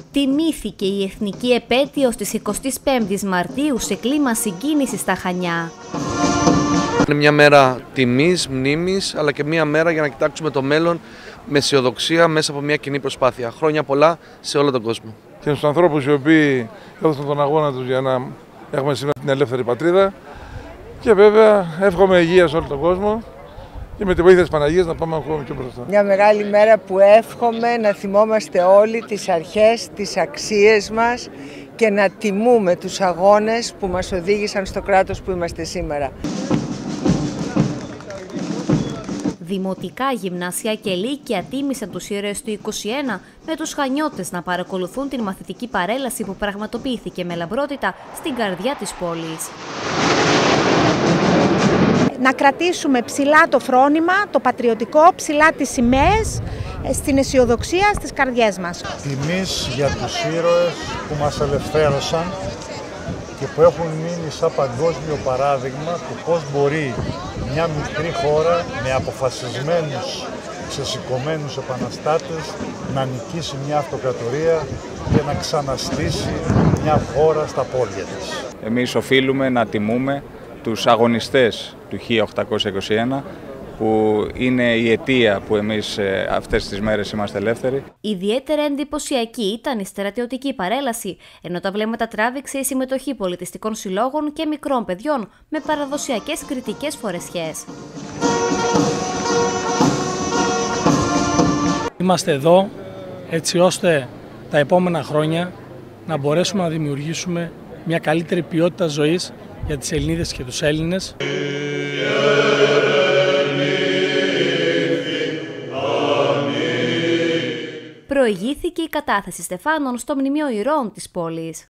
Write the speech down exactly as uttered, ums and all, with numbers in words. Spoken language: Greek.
Τιμήθηκε η εθνική επέτειος της εικοστής πέμπτης Μαρτίου σε κλίμα συγκίνησης στα Χανιά. Είναι μια μέρα τιμής, μνήμης, αλλά και μια μέρα για να κοιτάξουμε το μέλλον με αισιοδοξία μέσα από μια κοινή προσπάθεια. Χρόνια πολλά σε όλο τον κόσμο. Και στους ανθρώπους οι οποίοι έδωσαν τον αγώνα τους για να έχουμε σήμερα την ελεύθερη πατρίδα. Και βέβαια εύχομαι υγεία σε όλο τον κόσμο και με τη βοήθεια της Παναγίας να πάμε ακόμα πιο μπροστά. Μια μεγάλη μέρα που εύχομαι να θυμόμαστε όλοι τις αρχές, τις αξίες μας και να τιμούμε τους αγώνες που μας οδήγησαν στο κράτος που είμαστε σήμερα. Δημοτικά, γυμνάσια και λύκεια τίμησαν τους ήρωες του είκοσι ένα, με τους χανιώτες να παρακολουθούν την μαθητική παρέλαση που πραγματοποιήθηκε με λαμπρότητα στην καρδιά της πόλης. Να κρατήσουμε ψηλά το φρόνημα, το πατριωτικό, ψηλά τις σημαίες, στην αισιοδοξία στις καρδιές μας. Τιμής για τους ήρωες που μας ελευθέρωσαν και που έχουν μείνει σαν παγκόσμιο παράδειγμα του πώς μπορεί μια μικρή χώρα με αποφασισμένους, ξεσηκωμένους επαναστάτες να νικήσει μια αυτοκρατορία και να ξαναστήσει μια χώρα στα πόδια της. Εμείς οφείλουμε να τιμούμε τους αγωνιστές του χίλια οκτακόσια είκοσι ένα, που είναι η αιτία που εμείς αυτές τις μέρες είμαστε ελεύθεροι. Ιδιαίτερα εντυπωσιακή ήταν η στρατιωτική παρέλαση, ενώ τα βλέμματα τράβηξε η συμμετοχή πολιτιστικών συλλόγων και μικρών παιδιών με παραδοσιακές κριτικές φορεσιές. Είμαστε εδώ έτσι ώστε τα επόμενα χρόνια να μπορέσουμε να δημιουργήσουμε μια καλύτερη ποιότητα ζωής για τις Ελληνίδες και τους Έλληνες. Προηγήθηκε η κατάθεση στεφάνων στο Μνημείο Ηρώων της πόλης.